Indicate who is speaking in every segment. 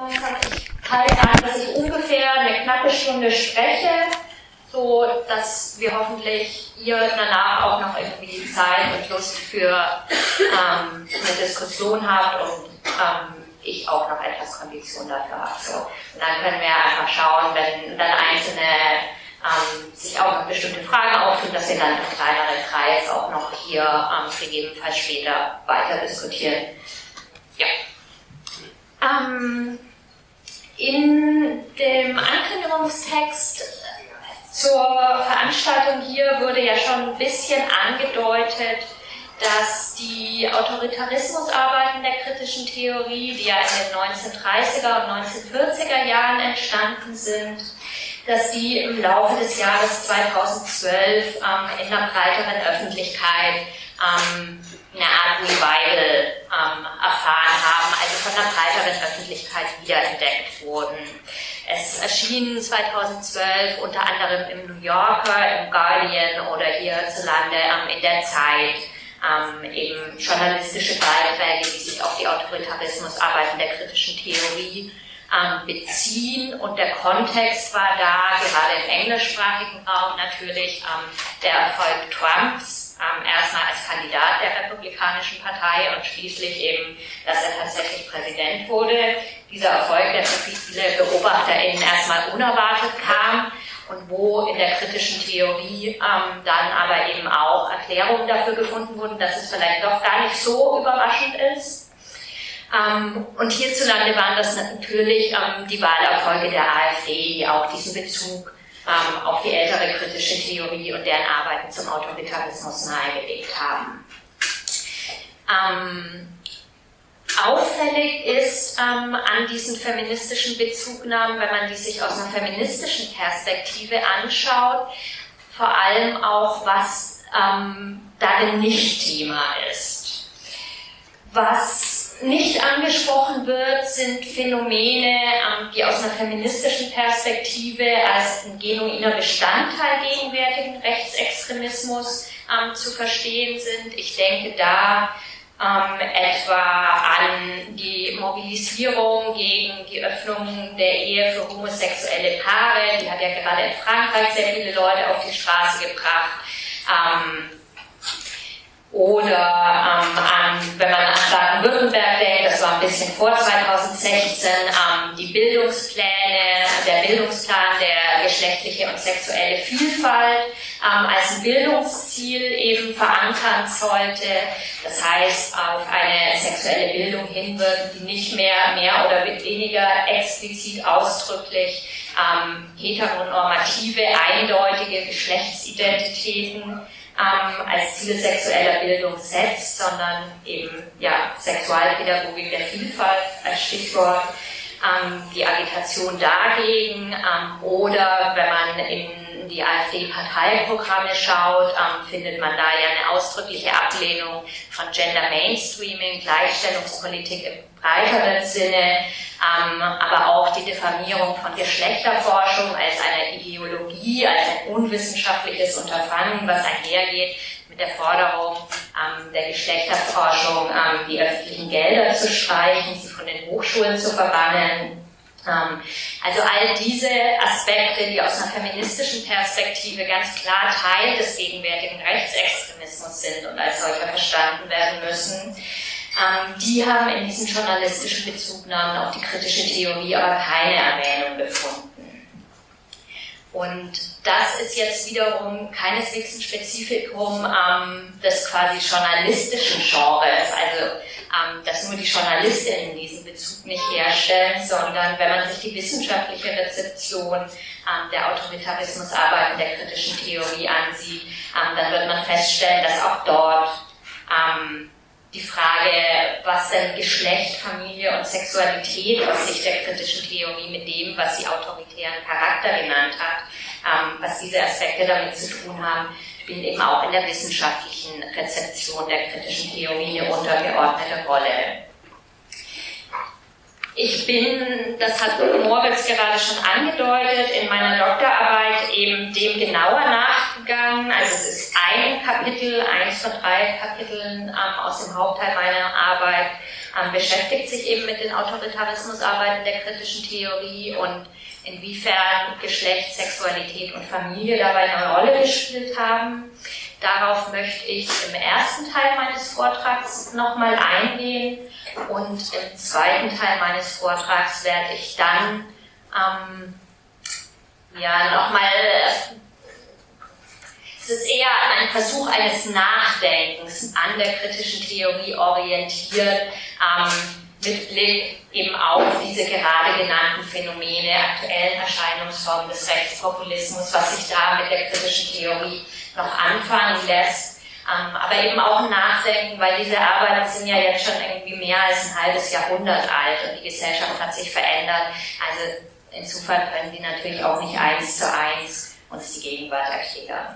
Speaker 1: Ich halte an, dass ich ungefähr eine knappe Stunde spreche, so dass wir hoffentlich ihr danach auch noch irgendwie Zeit und Lust für eine Diskussion habt und ich auch noch etwas Kondition dafür habe. So. Und dann können wir einfach schauen, wenn dann einzelne sich auch noch bestimmte Fragen auftun, dass wir dann im kleineren Kreis auch noch hier gegebenenfalls später weiter diskutieren. Ja. In dem Ankündigungstext zur Veranstaltung hier wurde ja schon ein bisschen angedeutet, dass die Autoritarismusarbeiten der kritischen Theorie, die ja in den 1930er und 1940er Jahren entstanden sind, dass die im Laufe des Jahres 2012 in der breiteren Öffentlichkeit eine Art Revival erfahren haben, also von der breiteren Öffentlichkeit wiederentdeckt wurden. Es erschien 2012 unter anderem im New Yorker, im Guardian oder hierzulande in der Zeit eben journalistische Beiträge, die sich auf die Autoritarismusarbeiten der kritischen Theorie beziehen, und der Kontext war da, gerade im englischsprachigen Raum natürlich, der Erfolg Trumps, erstmal als Kandidat der Republikanischen Partei und schließlich eben, dass er tatsächlich Präsident wurde. Dieser Erfolg, der für viele BeobachterInnen erstmal unerwartet kam und wo in der kritischen Theorie dann aber eben auch Erklärungen dafür gefunden wurden, dass es vielleicht doch gar nicht so überraschend ist. Und hierzulande waren das natürlich die Wahlerfolge der AfD, die auch diesen Bezug auf die ältere kritische Theorie und deren Arbeiten zum Autoritarismus nahegelegt haben. Auffällig ist an diesen feministischen Bezugnahmen, wenn man die sich aus einer feministischen Perspektive anschaut, vor allem auch, was darin nicht Thema ist. Was nicht angesprochen wird, sind Phänomene, die aus einer feministischen Perspektive als ein genuiner Bestandteil gegenwärtigen Rechtsextremismus zu verstehen sind. Ich denke da etwa an die Mobilisierung gegen die Öffnung der Ehe für homosexuelle Paare. Die hat ja gerade in Frankreich sehr viele Leute auf die Straße gebracht. Oder wenn man an Baden-Württemberg denkt, das war ein bisschen vor 2016, die Bildungspläne, der Bildungsplan der geschlechtliche und sexuelle Vielfalt als ein Bildungsziel eben verankern sollte. Das heißt, auf eine sexuelle Bildung hinwirken, die nicht mehr oder weniger explizit ausdrücklich heteronormative, eindeutige Geschlechtsidentitäten als Ziel sexueller Bildung setzt, sondern eben Sexualpädagogik der Vielfalt als Stichwort, die Agitation dagegen, oder wenn man in die AfD-Parteiprogramme schaut, findet man da ja eine ausdrückliche Ablehnung von Gender Mainstreaming, Gleichstellungspolitik im breiteren Sinne, aber auch die Diffamierung von Geschlechterforschung als einer Ideologie, als ein unwissenschaftliches Unterfangen, was einhergeht mit der Forderung der Geschlechterforschung, die öffentlichen Gelder zu streichen, sie von den Hochschulen zu verbannen. Also all diese Aspekte, die aus einer feministischen Perspektive ganz klar Teil des gegenwärtigen Rechtsextremismus sind und als solcher verstanden werden müssen, die haben in diesen journalistischen Bezugnahmen auf die kritische Theorie aber keine Erwähnung gefunden. Und das ist jetzt wiederum keineswegs ein Spezifikum des quasi journalistischen Genres, also dass nur die JournalistInnen diesen Bezug nicht herstellen, sondern wenn man sich die wissenschaftliche Rezeption der Autoritarismusarbeiten der kritischen Theorie ansieht, dann wird man feststellen, dass auch dort die Frage, was denn Geschlecht, Familie und Sexualität aus Sicht der kritischen Theorie mit dem, was sie autoritären Charakter genannt hat, was diese Aspekte damit zu tun haben, spielen eben auch in der wissenschaftlichen Rezeption der kritischen Theorie eine untergeordnete Rolle. Ich bin, das hat Moritz gerade schon angedeutet, in meiner Doktorarbeit eben dem genauer nachgegangen. Also es ist ein Kapitel, eins von 3 Kapiteln aus dem Hauptteil meiner Arbeit, beschäftigt sich eben mit den Autoritarismusarbeiten der kritischen Theorie und inwiefern Geschlecht, Sexualität und Familie dabei eine Rolle gespielt haben. Darauf möchte ich im ersten Teil meines Vortrags nochmal eingehen und im zweiten Teil meines Vortrags werde ich dann es ist eher ein Versuch eines Nachdenkens an der kritischen Theorie orientiert, mit Blick eben auf diese gerade genannten Phänomene, aktuellen Erscheinungsformen des Rechtspopulismus, was sich da mit der kritischen Theorie noch anfangen lässt. Aber eben auch ein Nachdenken, weil diese Arbeiten sind ja jetzt schon irgendwie mehr als ein halbes Jahrhundert alt und die Gesellschaft hat sich verändert. Also insofern können die natürlich auch nicht 1:1 uns die Gegenwart erklären.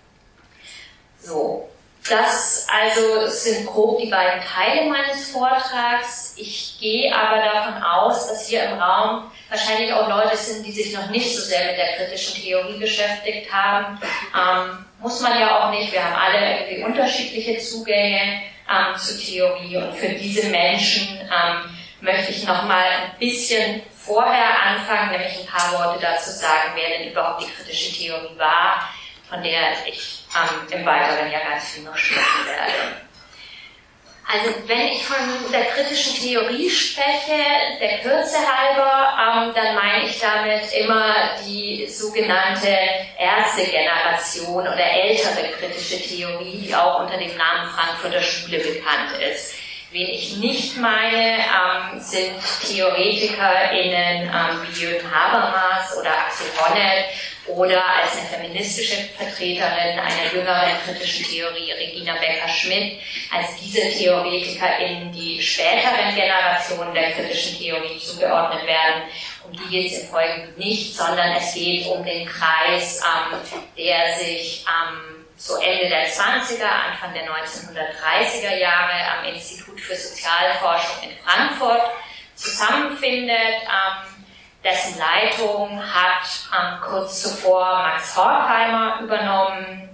Speaker 1: So, das also sind grob die beiden Teile meines Vortrags. Ich gehe aber davon aus, dass hier im Raum wahrscheinlich auch Leute sind, die sich noch nicht so sehr mit der kritischen Theorie beschäftigt haben. Muss man ja auch nicht, wir haben alle irgendwie unterschiedliche Zugänge zur Theorie und für diese Menschen möchte ich nochmal ein bisschen vorher anfangen, nämlich ein paar Worte dazu sagen, wer denn überhaupt die kritische Theorie war, von der ich im Weiteren ja ganz viel noch sprechen werde. Also wenn ich von der kritischen Theorie spreche, der Kürze halber, dann meine ich damit immer die sogenannte erste Generation oder ältere kritische Theorie, die auch unter dem Namen Frankfurter Schule bekannt ist. Wen ich nicht meine, sind TheoretikerInnen wie Jürgen Habermas oder Axel Honneth oder als eine feministische Vertreterin einer jüngeren kritischen Theorie Regina Becker-Schmidt, als diese TheoretikerInnen die späteren Generationen der kritischen Theorie zugeordnet werden. Um die geht es im Folgenden nicht, sondern es geht um den Kreis, der sich so Ende der 20er, Anfang der 1930er Jahre am Institut für Sozialforschung in Frankfurt zusammenfindet. Dessen Leitung hat kurz zuvor Max Horkheimer übernommen.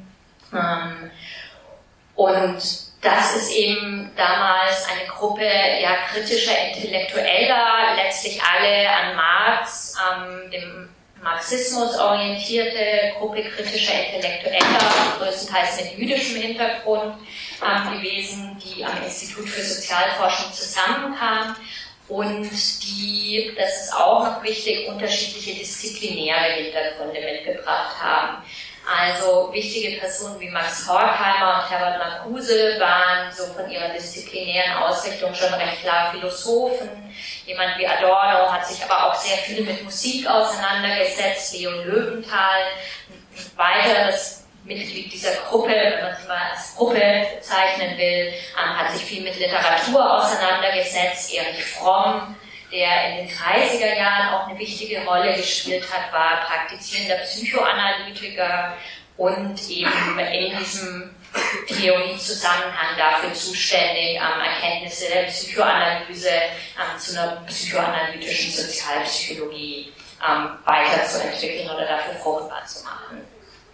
Speaker 1: Und das ist eben damals eine Gruppe kritischer Intellektueller, letztlich alle an Marx, dem Marxismus orientierte Gruppe kritischer Intellektueller, größtenteils mit jüdischem Hintergrund gewesen, die am Institut für Sozialforschung zusammenkamen und die, das ist auch noch wichtig, unterschiedliche disziplinäre Hintergründe mitgebracht haben. Also wichtige Personen wie Max Horkheimer und Herbert Marcuse waren so von ihrer disziplinären Ausrichtung schon recht klar Philosophen. Jemand wie Adorno hat sich aber auch sehr viel mit Musik auseinandergesetzt. Leon Löwenthal, ein weiteres Mitglied dieser Gruppe, wenn man sie mal als Gruppe bezeichnen will, hat sich viel mit Literatur auseinandergesetzt. Erich Fromm, der in den 30er Jahren auch eine wichtige Rolle gespielt hat, war praktizierender Psychoanalytiker und eben in diesem Theoriezusammenhang dafür zuständig, Erkenntnisse der Psychoanalyse zu einer psychoanalytischen Sozialpsychologie weiterzuentwickeln oder dafür fruchtbar zu machen.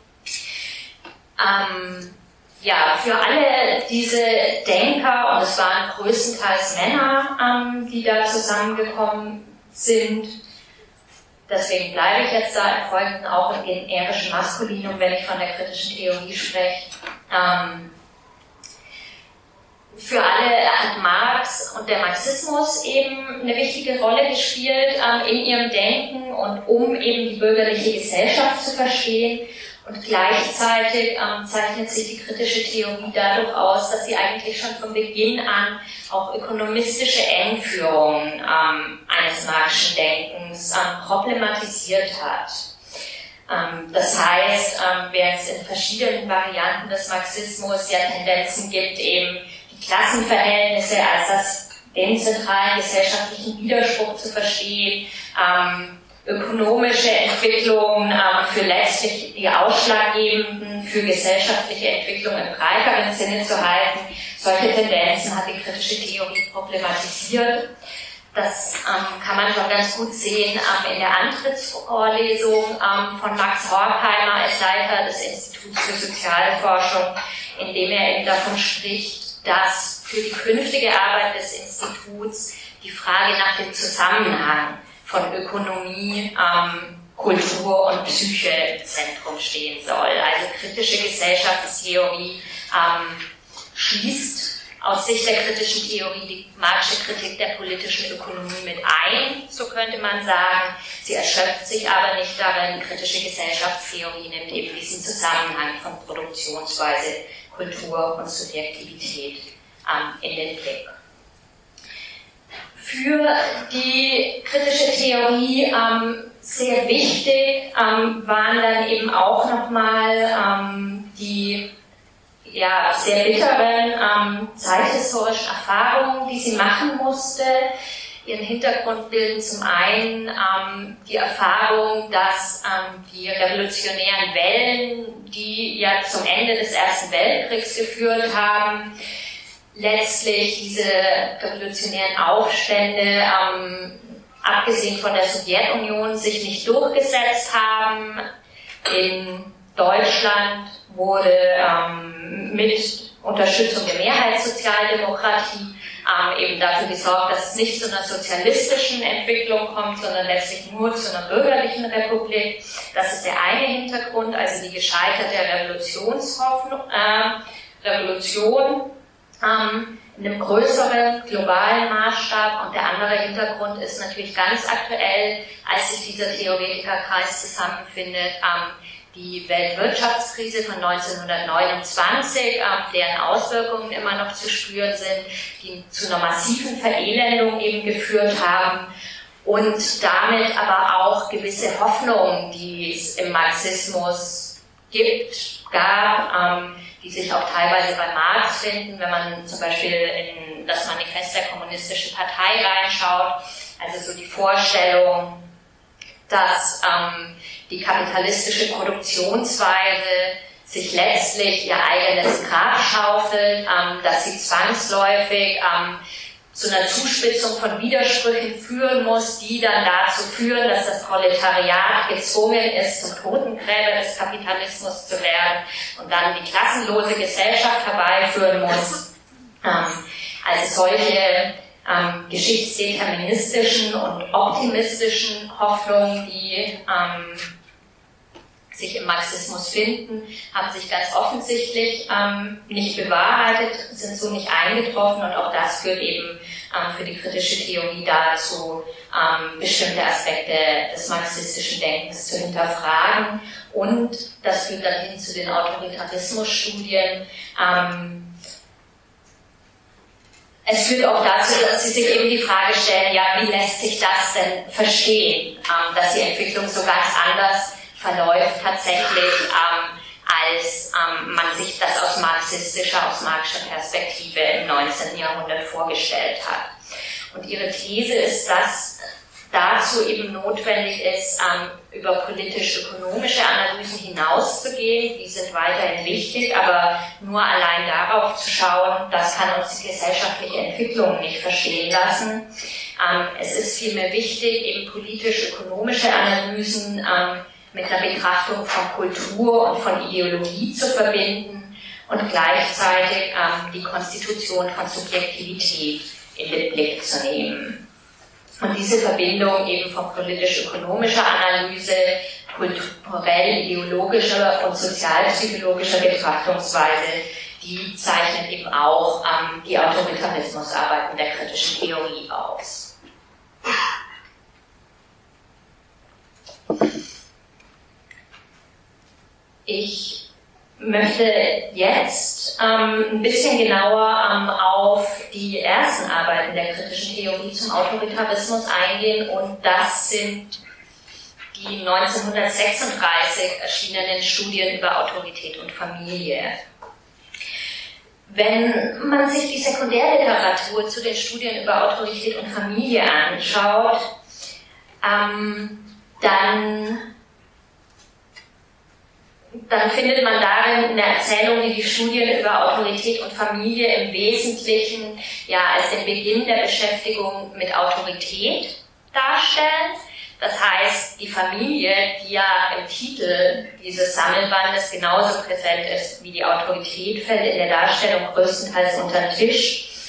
Speaker 1: Für alle diese Denker, und es waren größtenteils Männer, die da zusammengekommen sind, deswegen bleibe ich jetzt da im Folgenden auch im generischen Maskulinum, wenn ich von der kritischen Theorie spreche. Für alle hat Marx und der Marxismus eben eine wichtige Rolle gespielt in ihrem Denken und um eben die bürgerliche Gesellschaft zu verstehen. Und gleichzeitig zeichnet sich die kritische Theorie dadurch aus, dass sie eigentlich schon von Beginn an auch ökonomistische Engführungen eines marxischen Denkens problematisiert hat. Das heißt, während es in verschiedenen Varianten des Marxismus ja Tendenzen gibt, eben die Klassenverhältnisse als den zentralen gesellschaftlichen Widerspruch zu verstehen, ökonomische Entwicklungen für letztlich die ausschlaggebenden für gesellschaftliche Entwicklung im breiteren Sinne zu halten. Solche Tendenzen hat die kritische Theorie problematisiert. Das kann man schon ganz gut sehen in der Antrittsvorlesung von Max Horkheimer als Leiter des Instituts für Sozialforschung, in dem er eben davon spricht, dass für die künftige Arbeit des Instituts die Frage nach dem Zusammenhang von Ökonomie, Kultur und Psyche im Zentrum stehen soll. Also kritische Gesellschaftstheorie schließt aus Sicht der kritischen Theorie die Marxische Kritik der politischen Ökonomie mit ein, so könnte man sagen. Sie erschöpft sich aber nicht darin. Die kritische Gesellschaftstheorie nimmt eben diesen Zusammenhang von Produktionsweise, Kultur und Subjektivität in den Blick. Für die kritische Theorie sehr wichtig waren dann eben auch nochmal die sehr bitteren zeithistorischen Erfahrungen, die sie machen musste. Ihren Hintergrund bilden zum einen die Erfahrung, dass die revolutionären Wellen, die ja zum Ende des Ersten Weltkriegs geführt haben, letztlich diese revolutionären Aufstände, abgesehen von der Sowjetunion, sich nicht durchgesetzt haben. In Deutschland wurde mit Unterstützung der Mehrheitssozialdemokratie eben dafür gesorgt, dass es nicht zu einer sozialistischen Entwicklung kommt, sondern letztlich nur zu einer bürgerlichen Republik. Das ist der eine Hintergrund, also die gescheiterte Revolution in einem größeren globalen Maßstab. Und der andere Hintergrund ist natürlich ganz aktuell, als sich dieser Theoretikerkreis zusammenfindet, die Weltwirtschaftskrise von 1929, deren Auswirkungen immer noch zu spüren sind, die zu einer massiven Verelendung eben geführt haben und damit aber auch gewisse Hoffnungen, die es im Marxismus gab, die sich auch teilweise bei Marx finden, wenn man zum Beispiel in das Manifest der Kommunistischen Partei reinschaut, also so die Vorstellung, dass die kapitalistische Produktionsweise sich letztlich ihr eigenes Grab schaufelt, dass sie zwangsläufig zu einer Zuspitzung von Widersprüchen führen muss, die dann dazu führen, dass das Proletariat gezwungen ist, zum Totengräber des Kapitalismus zu werden und dann die klassenlose Gesellschaft herbeiführen muss. Also solche geschichtsdeterministischen und optimistischen Hoffnungen, die sich im Marxismus finden, haben sich ganz offensichtlich nicht bewahrheitet, sind so nicht eingetroffen, und auch das führt eben für die kritische Theorie dazu, bestimmte Aspekte des marxistischen Denkens zu hinterfragen, und das führt dann hin zu den Autoritarismusstudien. Es führt auch dazu, dass Sie sich eben die Frage stellen, ja, wie lässt sich das denn verstehen, dass die Entwicklung so ganz anders verläuft tatsächlich, als man sich das aus marxischer Perspektive im 19. Jahrhundert vorgestellt hat. Und ihre These ist, dass dazu eben notwendig ist, über politisch-ökonomische Analysen hinauszugehen. Die sind weiterhin wichtig, aber nur allein darauf zu schauen, das kann uns die gesellschaftliche Entwicklung nicht verstehen lassen. Es ist vielmehr wichtig, eben politisch-ökonomische Analysen mit der Betrachtung von Kultur und von Ideologie zu verbinden und gleichzeitig die Konstitution von Subjektivität in den Blick zu nehmen. Und diese Verbindung eben von politisch-ökonomischer Analyse, kulturell-ideologischer und sozialpsychologischer Betrachtungsweise, die zeichnet eben auch die Autoritarismusarbeiten der kritischen Theorie aus. Ich möchte jetzt ein bisschen genauer auf die ersten Arbeiten der kritischen Theorie zum Autoritarismus eingehen, und das sind die 1936 erschienenen Studien über Autorität und Familie. Wenn man sich die Sekundärliteratur zu den Studien über Autorität und Familie anschaut, dann findet man darin eine Erzählung, die die Studien über Autorität und Familie im Wesentlichen als den Beginn der Beschäftigung mit Autorität darstellen. Das heißt, die Familie, die ja im Titel dieses Sammelbandes genauso präsent ist wie die Autorität, fällt in der Darstellung größtenteils unter den Tisch.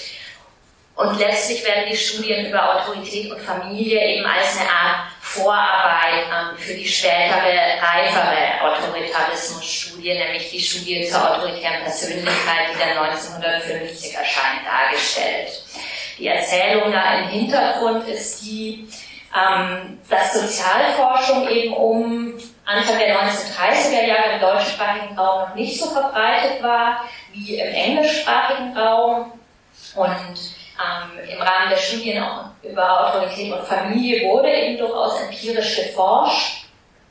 Speaker 1: Und letztlich werden die Studien über Autorität und Familie eben als eine Art Vorarbeit für die spätere, reifere Autoritarismusstudie, nämlich die Studie zur autoritären Persönlichkeit, die dann 1950 erscheint, dargestellt. Die Erzählung da im Hintergrund ist die, dass Sozialforschung eben um Anfang der 1930er Jahre im deutschsprachigen Raum noch nicht so verbreitet war wie im englischsprachigen Raum. Und im Rahmen der Studien auch über Autorität und Familie wurde eben durchaus empirisch geforscht.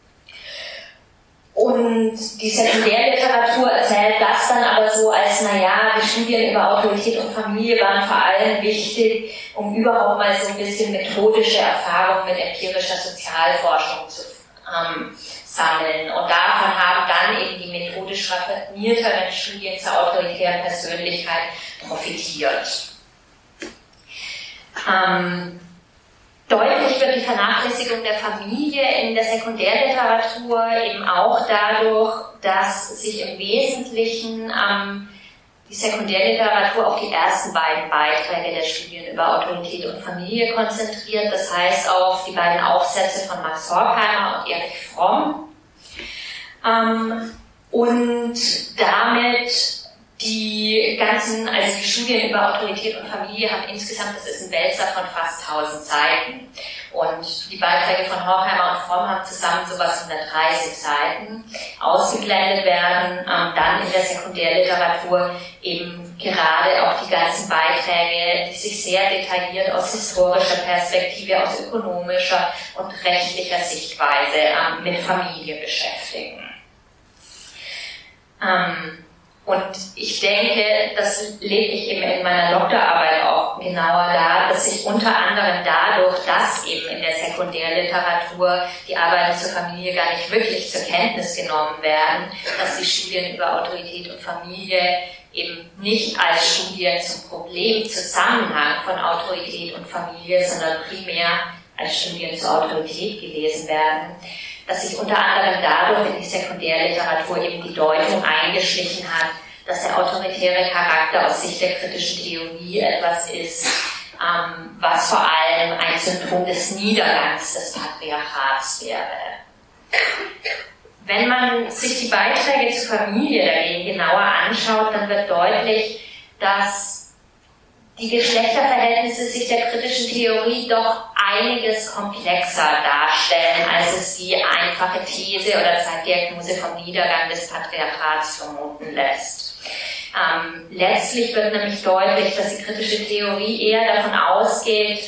Speaker 1: Und die Sekundärliteratur erzählt das dann aber so als, naja, die Studien über Autorität und Familie waren vor allem wichtig, um überhaupt mal so ein bisschen methodische Erfahrung mit empirischer Sozialforschung zu sammeln. Und davon haben dann eben die methodisch raffinierteren Studien zur autoritären Persönlichkeit profitiert. Deutlich wird die Vernachlässigung der Familie in der Sekundärliteratur eben auch dadurch, dass sich im Wesentlichen die Sekundärliteratur auf die ersten beiden Beiträge der Studien über Autorität und Familie konzentriert, das heißt auf die beiden Aufsätze von Max Horkheimer und Erich Fromm. Und damit die ganzen, also die Studien über Autorität und Familie haben insgesamt, das ist ein Wälzer von fast 1000 Seiten. Und die Beiträge von Horkheimer und Fromm haben zusammen sowas 130 Seiten. Ausgeblendet werden dann in der Sekundärliteratur eben gerade auch die ganzen Beiträge, die sich sehr detailliert aus historischer Perspektive, aus ökonomischer und rechtlicher Sichtweise mit Familie beschäftigen. Und ich denke, das lege ich eben in meiner Doktorarbeit auch genauer dar, dass sich unter anderem dadurch, dass eben in der Sekundärliteratur die Arbeiten zur Familie gar nicht wirklich zur Kenntnis genommen werden, dass die Studien über Autorität und Familie eben nicht als Studien zum Problemzusammenhang von Autorität und Familie, sondern primär als Studien zur Autorität gelesen werden, dass sich unter anderem dadurch in die Sekundärliteratur eben die Deutung eingeschlichen hat, dass der autoritäre Charakter aus Sicht der kritischen Theorie etwas ist, was vor allem ein Symptom des Niedergangs des Patriarchats wäre. Wenn man sich die Beiträge zur Familie dagegen genauer anschaut, dann wird deutlich, dass die Geschlechterverhältnisse sich der kritischen Theorie doch einiges komplexer darstellen, als es die einfache These oder Zeitdiagnose vom Niedergang des Patriarchats vermuten lässt. Letztlich wird nämlich deutlich, dass die kritische Theorie eher davon ausgeht,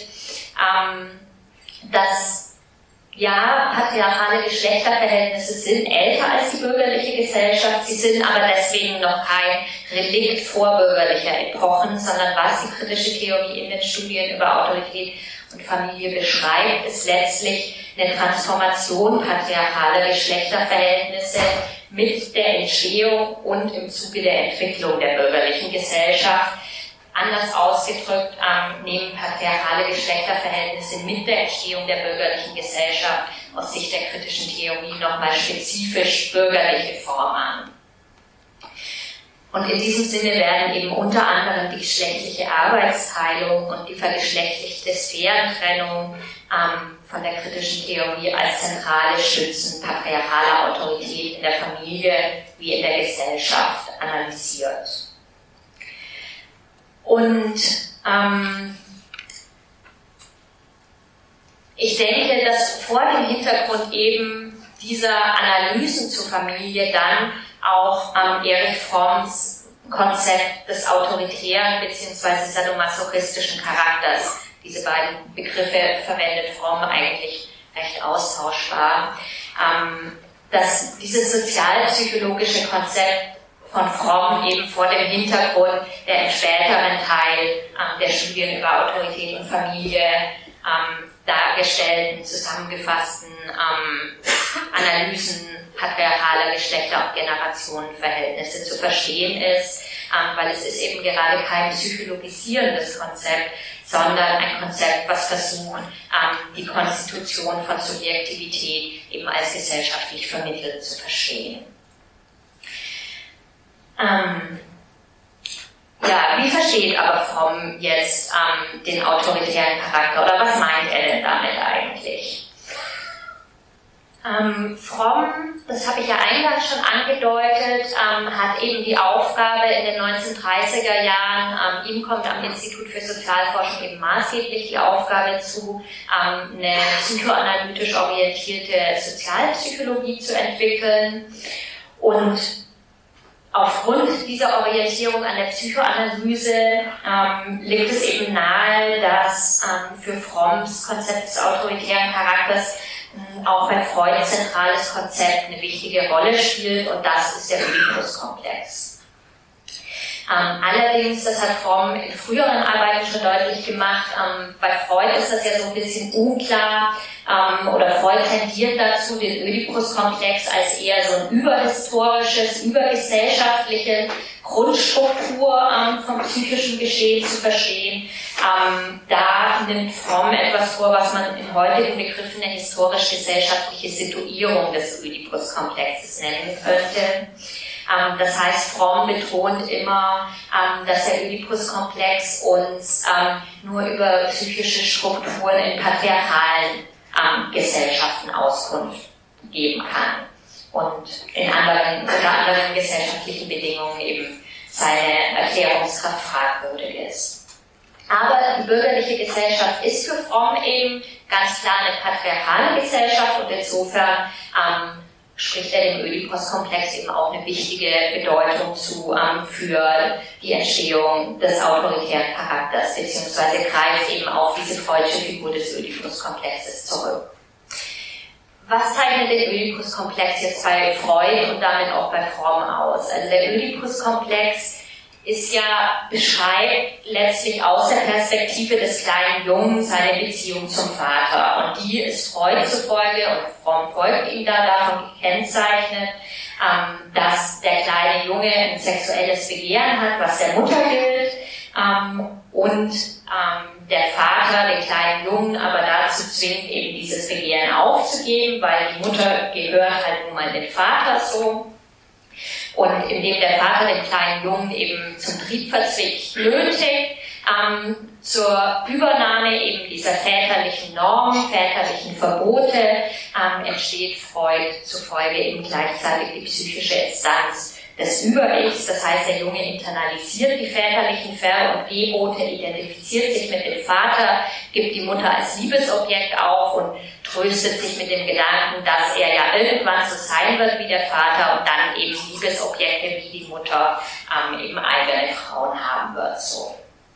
Speaker 1: dass ja, patriarchale Geschlechterverhältnisse sind älter als die bürgerliche Gesellschaft, sie sind aber deswegen noch kein Relikt vorbürgerlicher Epochen, sondern was die kritische Theorie in den Studien über Autorität und Familie beschreibt, ist letztlich eine Transformation patriarchaler Geschlechterverhältnisse mit der Entstehung und im Zuge der Entwicklung der bürgerlichen Gesellschaft. Anders ausgedrückt nehmen patriarchale Geschlechterverhältnisse mit der Entstehung der bürgerlichen Gesellschaft aus Sicht der kritischen Theorie nochmal spezifisch bürgerliche Form an. Und in diesem Sinne werden eben unter anderem die geschlechtliche Arbeitsteilung und die vergeschlechtlichte Sphärentrennung von der kritischen Theorie als zentrale Stützen patriarchaler Autorität in der Familie wie in der Gesellschaft analysiert. Und ich denke, dass vor dem Hintergrund eben dieser Analysen zur Familie dann auch Erich Fromms Konzept des autoritären bzw. sadomasochistischen Charakters, diese beiden Begriffe verwendet Fromm eigentlich recht austauschbar, dass dieses sozialpsychologische Konzept von Fromm eben vor dem Hintergrund der im späteren Teil der Studien über Autorität und Familie dargestellten, zusammengefassten Analysen patriarchaler Geschlechter- und Generationenverhältnisse zu verstehen ist, weil es ist eben gerade kein psychologisierendes Konzept, sondern ein Konzept, was versucht, die Konstitution von Subjektivität eben als gesellschaftlich vermittelt zu verstehen. Ja, wie versteht aber Fromm jetzt den autoritären Charakter oder was meint er denn damit eigentlich? Fromm, das habe ich ja eingangs schon angedeutet, hat eben die Aufgabe in den 1930er Jahren, ihm kommt am Institut für Sozialforschung eben maßgeblich die Aufgabe zu, eine psychoanalytisch orientierte Sozialpsychologie zu entwickeln. Und aufgrund dieser Orientierung an der Psychoanalyse liegt es eben nahe, dass für Fromms Konzept des autoritären Charakters auch bei Freud zentrales Konzept eine wichtige Rolle spielt, und das ist der Oedipus-Komplex. Allerdings, das hat Fromm in früheren Arbeiten schon deutlich gemacht, bei Freud ist das ja so ein bisschen unklar, oder Freud tendiert dazu, den Oedipus-Komplex als eher so ein überhistorisches, übergesellschaftliche Grundstruktur vom psychischen Geschehen zu verstehen. Da nimmt Fromm etwas vor, was man in heutigen Begriffen eine historisch-gesellschaftliche Situierung des Oedipus-Komplexes nennen könnte. Das heißt, Fromm betont immer, dass der Oedipus-Komplex uns nur über psychische Strukturen in patriarchalen Gesellschaften Auskunft geben kann und unter anderen gesellschaftlichen Bedingungen eben seine Erklärungskraft fragwürdig ist. Aber die bürgerliche Gesellschaft ist für Fromm eben ganz klar eine patriarchale Gesellschaft, und insofern spricht er dem Oedipus-Komplex eben auch eine wichtige Bedeutung zu für die Entstehung des autoritären Charakters, beziehungsweise greift eben auf diese freudische Figur des Oedipus-Komplexes zurück. Was zeichnet den Oedipus-Komplex jetzt bei Freud und damit auch bei Fromm aus? Also der Oedipus-Komplex beschreibt letztlich aus der Perspektive des kleinen Jungen seine Beziehung zum Vater. Und die ist Freud zufolge, und Fromm folgt ihm da davon gekennzeichnet, dass der kleine Junge ein sexuelles Begehren hat, was der Mutter gilt, und der Vater den kleinen Jungen aber dazu zwingt, eben dieses Begehren aufzugeben, weil die Mutter gehört halt nun mal dem Vater so. Und indem der Vater den kleinen Jungen eben zum Triebverzweck nötigt, zur Übernahme eben dieser väterlichen Normen, väterlichen Verbote, entsteht Freud zufolge eben gleichzeitig die psychische Instanz des Über-Ichs. Das heißt, der Junge internalisiert die väterlichen Ver- und Gebote, identifiziert sich mit dem Vater, gibt die Mutter als Liebesobjekt auf und tröstet sich mit dem Gedanken, dass er ja irgendwann so sein wird wie der Vater und dann eben Liebesobjekte wie die Mutter eben eigene Frauen haben wird. So.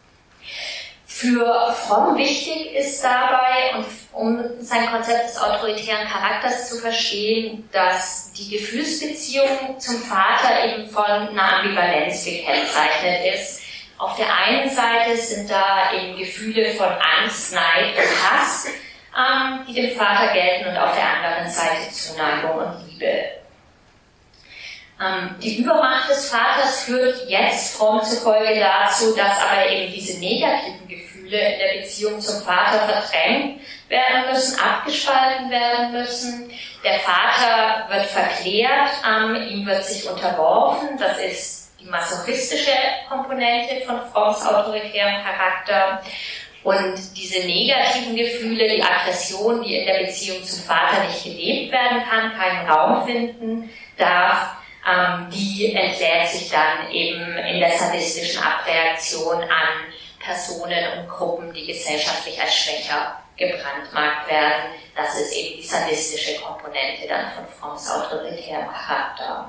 Speaker 1: Für Fromm wichtig ist dabei, und um sein Konzept des autoritären Charakters zu verstehen, dass die Gefühlsbeziehung zum Vater eben von einer Ambivalenz gekennzeichnet ist. Auf der einen Seite sind da eben Gefühle von Angst, Neid und Hass, die dem Vater gelten, und auf der anderen Seite Zuneigung und Liebe. Die Übermacht des Vaters führt jetzt Fromm zufolge dazu, dass aber eben diese negativen Gefühle in der Beziehung zum Vater verdrängt werden müssen, abgespalten werden müssen. Der Vater wird verklärt, ihm wird sich unterworfen. Das ist die masochistische Komponente von Fromms autoritärem Charakter. Und diese negativen Gefühle, die Aggression, die in der Beziehung zum Vater nicht gelebt werden kann, keinen Raum finden darf, die entlädt sich dann eben in der sadistischen Abreaktion an Personen und Gruppen, die gesellschaftlich als schwächer gebrandmarkt werden. Das ist eben die sadistische Komponente dann von Fromms autoritärem Charakter.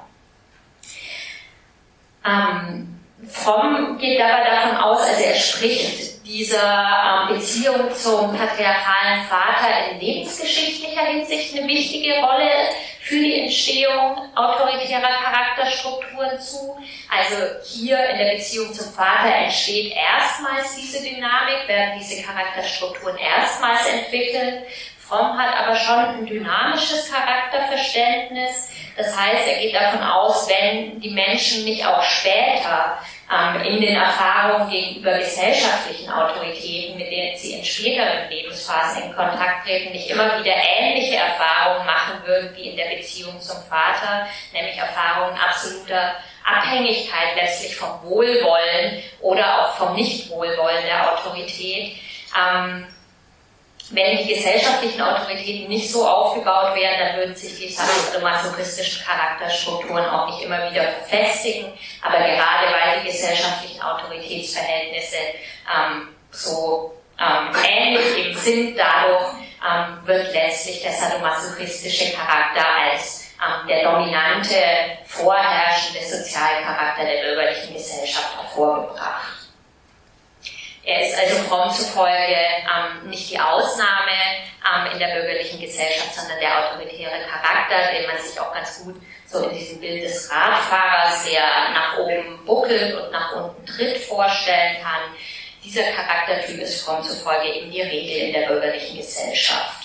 Speaker 1: Fromm geht dabei davon aus, also er spricht dieser Beziehung zum patriarchalen Vater in lebensgeschichtlicher Hinsicht eine wichtige Rolle für die Entstehung autoritärer Charakterstrukturen zu. Also hier in der Beziehung zum Vater entsteht erstmals diese Dynamik, werden diese Charakterstrukturen erstmals entwickelt. Fromm hat aber schon ein dynamisches Charakterverständnis. Das heißt, er geht davon aus, wenn die Menschen nicht auch später in den Erfahrungen gegenüber gesellschaftlichen Autoritäten, mit denen sie in späteren Lebensphasen in Kontakt treten, nicht immer wieder ähnliche Erfahrungen machen würden wie in der Beziehung zum Vater, nämlich Erfahrungen absoluter Abhängigkeit letztlich vom Wohlwollen oder auch vom Nichtwohlwollen der Autorität. Wenn die gesellschaftlichen Autoritäten nicht so aufgebaut wären, dann würden sich die sadomasochistischen Charakterstrukturen auch nicht immer wieder verfestigen. Aber gerade weil die gesellschaftlichen Autoritätsverhältnisse so ähnlich eben sind, dadurch wird letztlich der sadomasochistische Charakter als der dominante, vorherrschende Sozialcharakter der bürgerlichen Gesellschaft hervorgebracht. Er ist also Fromm zufolge nicht die Ausnahme in der bürgerlichen Gesellschaft, sondern der autoritäre Charakter, den man sich auch ganz gut so in diesem Bild des Radfahrers, der nach oben buckelt und nach unten tritt, vorstellen kann. Dieser Charaktertyp ist Fromm zufolge eben die Regel in der bürgerlichen Gesellschaft.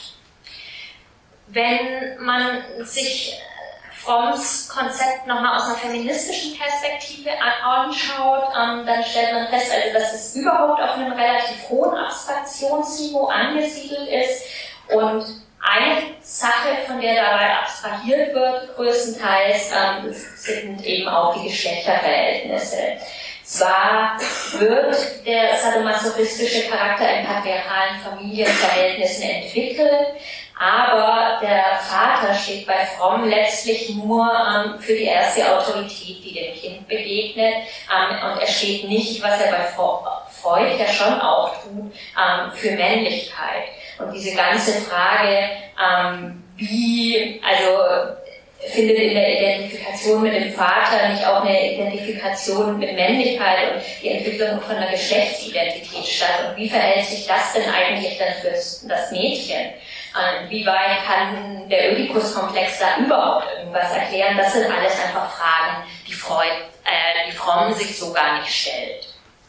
Speaker 1: Wenn man sich Fromms Konzept nochmal aus einer feministischen Perspektive anschaut, dann stellt man fest, also, dass es überhaupt auf einem relativ hohen Abstraktionsniveau angesiedelt ist und eine Sache, von der dabei abstrahiert wird, größtenteils, sind eben auch die Geschlechterverhältnisse. Zwar wird der sadomasochistische Charakter in patriarchalen Familienverhältnissen entwickelt, aber der Vater steht bei Fromm letztlich nur für die erste Autorität, die dem Kind begegnet, und er steht nicht, was er bei Freud ja schon auch tut, für Männlichkeit. Und diese ganze Frage, findet in der Identifikation mit dem Vater nicht auch eine Identifikation mit Männlichkeit und die Entwicklung von einer Geschlechtsidentität statt? Und wie verhält sich das denn eigentlich dann für das Mädchen? Wie weit kann der Ödipus-Komplex da überhaupt irgendwas erklären? Das sind alles einfach Fragen, die Fromm sich so gar nicht stellt.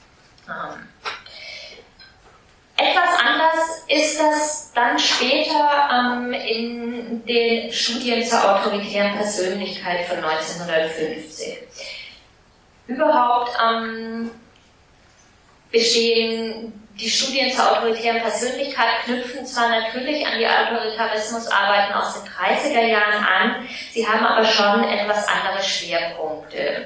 Speaker 1: Etwas anders ist das dann später in den Studien zur autoritären Persönlichkeit von 1950. Überhaupt bestehen die Studien zur autoritären Persönlichkeit, knüpfen zwar natürlich an die Autoritarismusarbeiten aus den 30er Jahren an, sie haben aber schon etwas andere Schwerpunkte.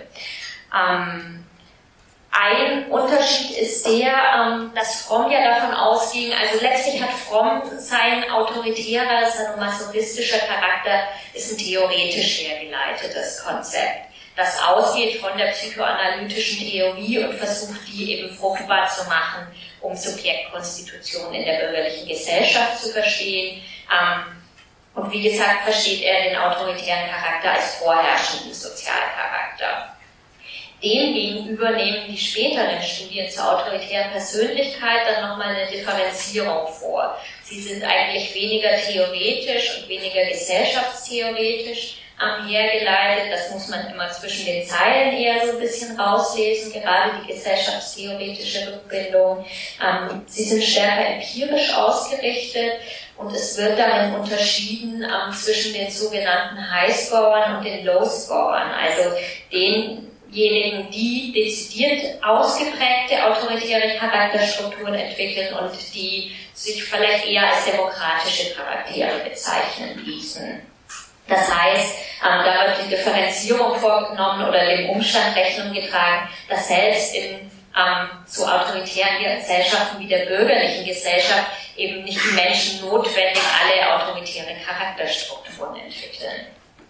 Speaker 1: Ein Unterschied ist der, dass Fromm ja davon ausging, also letztlich hat Fromm sein autoritärer, sadomasochistischer Charakter ist ein theoretisch hergeleitetes Konzept, das ausgeht von der psychoanalytischen Theorie und versucht, die eben fruchtbar zu machen, um Subjektkonstitution in der bürgerlichen Gesellschaft zu verstehen. Und wie gesagt, versteht er den autoritären Charakter als vorherrschenden Sozialcharakter. Demgegenüber nehmen die späteren Studien zur autoritären Persönlichkeit dann nochmal eine Differenzierung vor. Sie sind eigentlich weniger theoretisch und weniger gesellschaftstheoretisch hergeleitet. Das muss man immer zwischen den Zeilen eher so ein bisschen rauslesen, gerade die gesellschaftstheoretische Rückbindung. Sie sind stärker empirisch ausgerichtet und es wird darin unterschieden zwischen den sogenannten Highscorern und den Lowscorern, also denjenigen, die dezidiert ausgeprägte autoritäre Charakterstrukturen entwickeln und die sich vielleicht eher als demokratische Charaktere bezeichnen ließen. Das heißt, da wird die Differenzierung vorgenommen oder dem Umstand Rechnung getragen, dass selbst in zu autoritären Gesellschaften wie der bürgerlichen Gesellschaft eben nicht die Menschen notwendig alle autoritäre Charakterstrukturen entwickeln.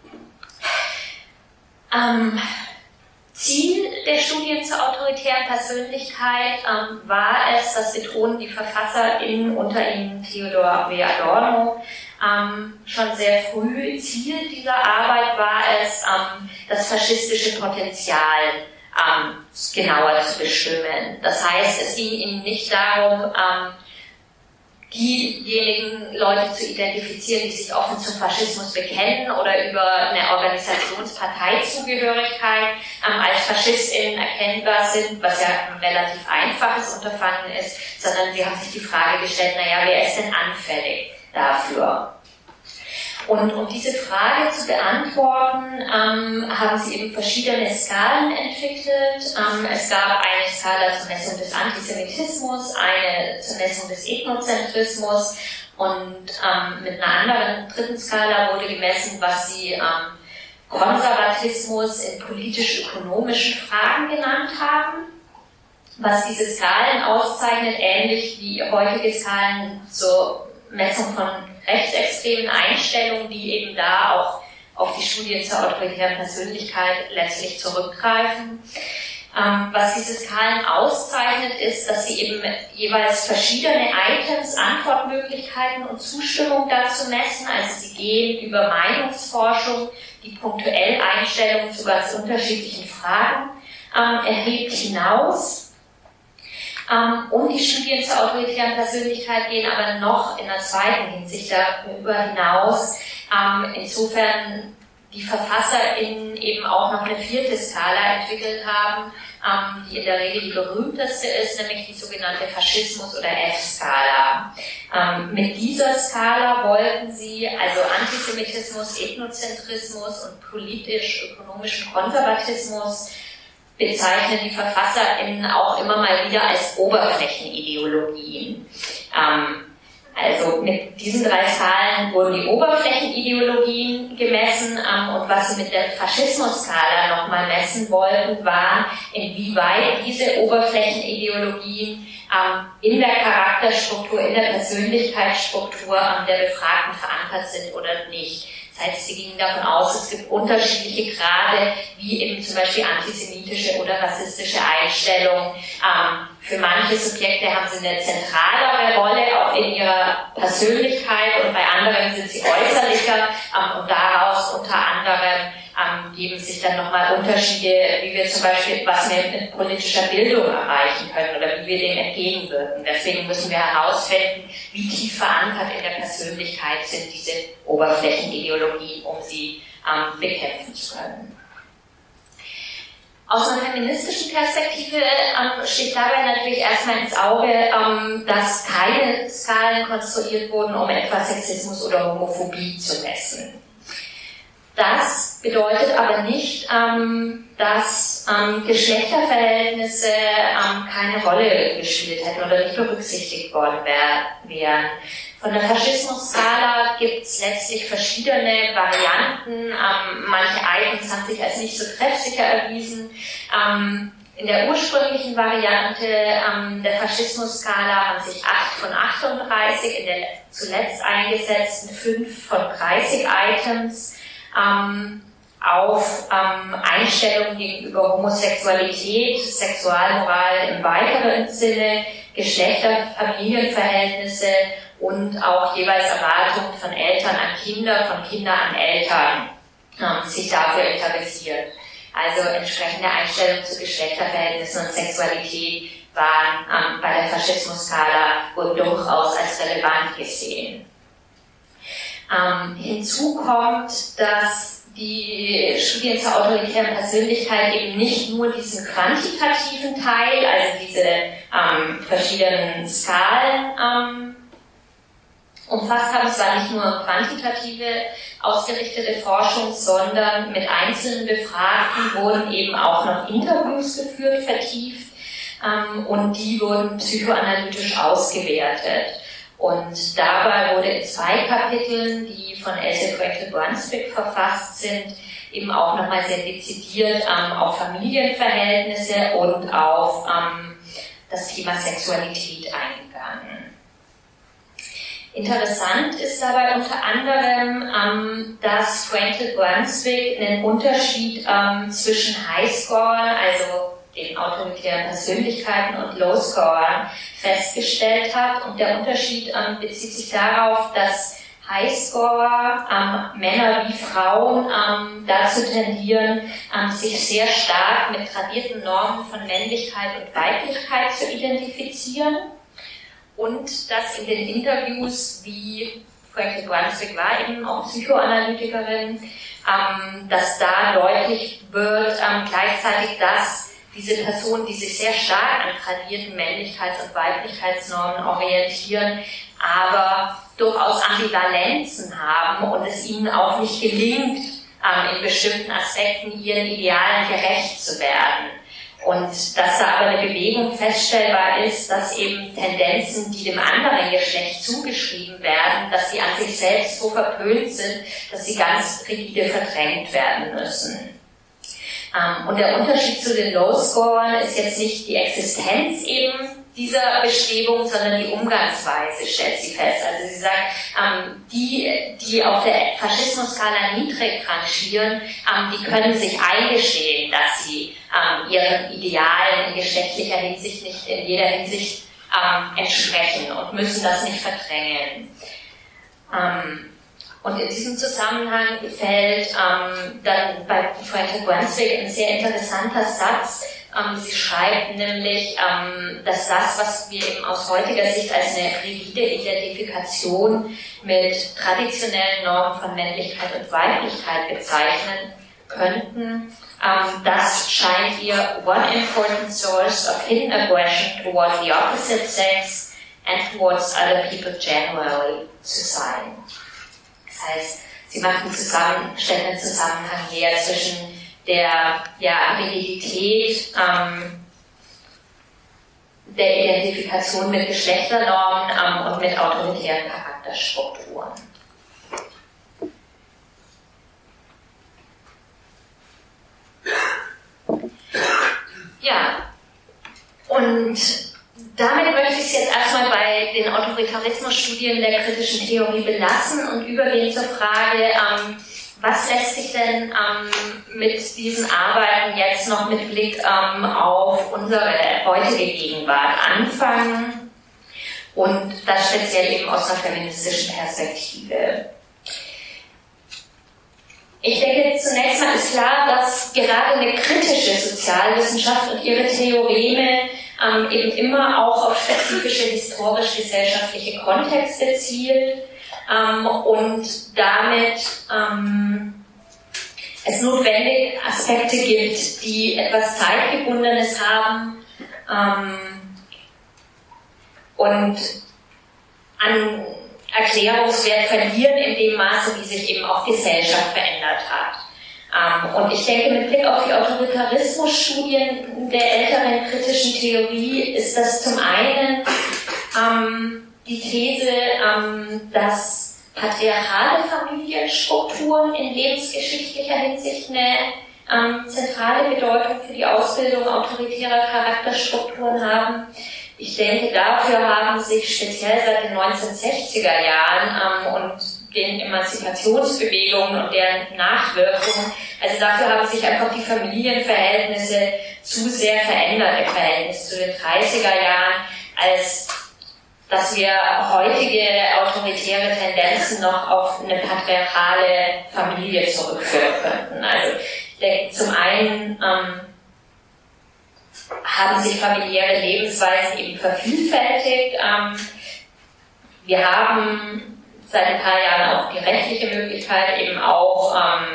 Speaker 1: Ziel der Studien zur autoritären Persönlichkeit war es, das betonen die VerfasserInnen, unter ihnen Theodor W. Adorno, schon sehr früh. Ziel dieser Arbeit war es, das faschistische Potenzial genauer zu bestimmen. Das heißt, es ging ihnen nicht darum, diejenigen Leute zu identifizieren, die sich offen zum Faschismus bekennen oder über eine Organisationsparteizugehörigkeit als FaschistInnen erkennbar sind, was ja ein relativ einfaches Unterfangen ist, sondern sie haben sich die Frage gestellt, naja, wer ist denn anfällig dafür? Und um diese Frage zu beantworten, haben sie eben verschiedene Skalen entwickelt. Es gab eine Skala zur Messung des Antisemitismus, eine zur Messung des Ethnozentrismus und mit einer anderen dritten Skala wurde gemessen, was sie Konservatismus in politisch-ökonomischen Fragen genannt haben. Was diese Skalen auszeichnet, ähnlich wie heutige Skalen zur Messung von rechtsextremen Einstellungen, die eben da auch auf die Studien zur autoritären Persönlichkeit letztlich zurückgreifen. Was diese Skalen auszeichnet, ist, dass sie eben jeweils verschiedene Items, Antwortmöglichkeiten und Zustimmung dazu messen. Also sie gehen über Meinungsforschung, die punktuell Einstellungen zu ganz unterschiedlichen Fragen erhebt, hinaus. Und die Studien zur autoritären Persönlichkeit gehen aber noch in der zweiten Hinsicht darüber hinaus. Insofern die VerfasserInnen eben auch noch eine vierte Skala entwickelt haben, die in der Regel die berühmteste ist, nämlich die sogenannte Faschismus- oder F-Skala. Mit dieser Skala wollten sie also Antisemitismus, Ethnozentrismus und politisch-ökonomischen Konservatismus bezeichnen die VerfasserInnen auch immer mal wieder als Oberflächenideologien. Also mit diesen 3 Skalen wurden die Oberflächenideologien gemessen und was sie mit der Faschismus-Skala nochmal messen wollten, war, inwieweit diese Oberflächenideologien in der Charakterstruktur, in der Persönlichkeitsstruktur der Befragten verankert sind oder nicht. Das heißt, sie gingen davon aus, es gibt unterschiedliche Grade, wie eben zum Beispiel antisemitische oder rassistische Einstellungen. Für manche Subjekte haben sie eine zentralere Rolle, auch in ihrer Persönlichkeit, und bei anderen sind sie äußerlicher, und daraus unter anderem geben sich dann nochmal Unterschiede, wie wir zum Beispiel, was wir mit politischer Bildung erreichen können oder wie wir dem entgegenwirken. Deswegen müssen wir herausfinden, wie tief verankert in der Persönlichkeit sind diese Oberflächenideologien, um sie bekämpfen zu können. Aus einer feministischen Perspektive steht dabei natürlich erstmal ins Auge, dass keine Skalen konstruiert wurden, um etwa Sexismus oder Homophobie zu messen. Das bedeutet aber nicht, dass Geschlechterverhältnisse keine Rolle gespielt hätten oder nicht berücksichtigt worden wären. Von der Faschismus-Skala gibt es letztlich verschiedene Varianten. Manche Items haben sich als nicht so treffsicher erwiesen. In der ursprünglichen Variante der Faschismus-Skala haben sich 8 von 38, in der zuletzt eingesetzten 5 von 30 Items auf Einstellungen gegenüber Homosexualität, Sexualmoral im weiteren Sinne, Geschlechter, Familienverhältnisse und auch jeweils Erwartungen von Eltern an Kinder, von Kindern an Eltern sich dafür interessiert. Also entsprechende Einstellungen zu Geschlechterverhältnissen und Sexualität waren bei der Faschismus-Skala wohl durchaus als relevant gesehen. Hinzu kommt, dass die Studien zur autoritären Persönlichkeit eben nicht nur diesen quantitativen Teil, also diese verschiedenen Skalen umfasst haben. Es war nicht nur quantitative ausgerichtete Forschung, sondern mit einzelnen Befragten wurden eben auch noch Interviews geführt, vertieft, und die wurden psychoanalytisch ausgewertet. Und dabei wurde in 2 Kapiteln, die von Else Frankel-Brunswick verfasst sind, eben auch nochmal sehr dezidiert auf Familienverhältnisse und auf das Thema Sexualität eingegangen. Interessant ist dabei unter anderem, dass Frankel-Brunswick einen Unterschied zwischen Highscorern, also den autoritären Persönlichkeiten, und Lowscorern festgestellt hat. Und der Unterschied bezieht sich darauf, dass Highscorer, Männer wie Frauen, dazu tendieren, sich sehr stark mit tradierten Normen von Männlichkeit und Weiblichkeit zu identifizieren. Und dass in den Interviews, wie Frankel-Brunswick war eben auch Psychoanalytikerin, dass da deutlich wird gleichzeitig, dass diese Personen, die sich sehr stark an tradierten Männlichkeits- und Weiblichkeitsnormen orientieren, aber durchaus Ambivalenzen haben und es ihnen auch nicht gelingt, in bestimmten Aspekten ihren Idealen gerecht zu werden. Und dass da aber eine Bewegung feststellbar ist, dass eben Tendenzen, die dem anderen Geschlecht zugeschrieben werden, dass sie an sich selbst so verpönt sind, dass sie ganz rigide verdrängt werden müssen. Und der Unterschied zu den Low-Scorern ist jetzt nicht die Existenz eben dieser Bestrebung, sondern die Umgangsweise, stellt sie fest. Also sie sagt, die auf der Faschismus-Skala niedrig rangieren, die können sich eingestehen, dass sie ihren Idealen in geschlechtlicher Hinsicht nicht in jeder Hinsicht entsprechen und müssen das nicht verdrängen. Und in diesem Zusammenhang fällt dann bei Franka Brunswick ein sehr interessanter Satz. Sie schreibt nämlich, dass das, was wir eben aus heutiger Sicht als eine rigide Identifikation mit traditionellen Normen von Männlichkeit und Weiblichkeit bezeichnen könnten, das scheint ihr one important source of hidden aggression toward the opposite sex and towards other people generally zu sein. Das heißt, sie macht stellt einen Zusammenhang her zwischen der Rigidität der Identifikation mit Geschlechternormen und mit autoritären Charakterstrukturen. Ja, und damit möchte ich es jetzt erstmal bei den Autoritarismusstudien der kritischen Theorie belassen und übergehen zur Frage, was lässt sich denn mit diesen Arbeiten jetzt noch mit Blick auf unsere heutige Gegenwart anfangen und das speziell eben aus einer feministischen Perspektive. Ich denke, zunächst mal ist klar, dass gerade eine kritische Sozialwissenschaft und ihre Theoreme eben immer auch auf spezifische historisch-gesellschaftliche Kontexte zielt und damit es notwendig Aspekte gibt, die etwas Zeitgebundenes haben und an Erklärungswert verlieren in dem Maße, wie sich eben auch Gesellschaft verändert hat. Und ich denke, mit Blick auf die Autoritarismusstudien der älteren kritischen Theorie ist das zum einen die These, dass patriarchale Familienstrukturen in lebensgeschichtlicher Hinsicht eine zentrale Bedeutung für die Ausbildung autoritärer Charakterstrukturen haben. Ich denke, dafür haben sich speziell seit den 1960er Jahren und den Emanzipationsbewegungen und deren Nachwirkungen, also dafür haben sich einfach die Familienverhältnisse zu sehr verändert im Verhältnis zu den 30er Jahren, als dass wir heutige autoritäre Tendenzen noch auf eine patriarchale Familie zurückführen könnten. Also ich denke, zum einen haben sich familiäre Lebensweisen eben vervielfältigt. Wir haben seit ein paar Jahren auch die rechtliche Möglichkeit, eben auch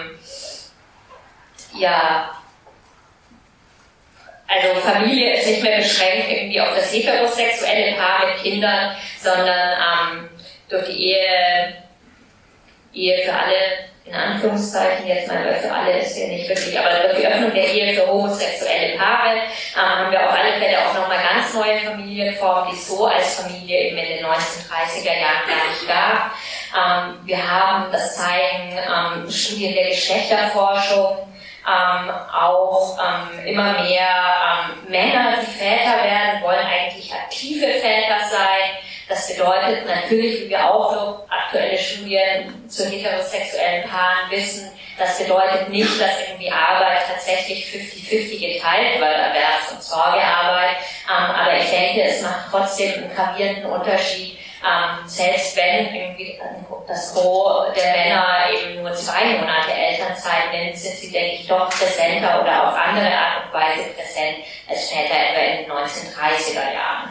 Speaker 1: also Familie ist nicht mehr beschränkt irgendwie auf das heterosexuelle Paar mit Kindern, sondern durch die Ehe für alle, in Anführungszeichen jetzt mal, weil für alle ist ja nicht wirklich, aber durch die Öffnung der Ehe für homosexuelle Paare haben wir auf alle Fälle auch nochmal ganz neue Familienformen, die es so als Familie eben in den 1930er Jahren gar nicht gab. Wir haben, das zeigen Studien der Geschlechterforschung, auch immer mehr Männer, die Väter werden, wollen eigentlich aktive Väter sein. Das bedeutet natürlich, wie wir auch durch aktuelle Studien zu heterosexuellen Paaren wissen, das bedeutet nicht, dass irgendwie Arbeit tatsächlich 50-50 geteilt wird, Erwerbs- und Sorgearbeit, aber ich denke, es macht trotzdem einen gravierenden Unterschied, selbst wenn irgendwie das Gros der Männer eben nur 2 Monate Elternzeit nimmt, sind sie, denke ich, doch präsenter oder auf andere Art und Weise präsent als Väter etwa in den 1930er Jahren.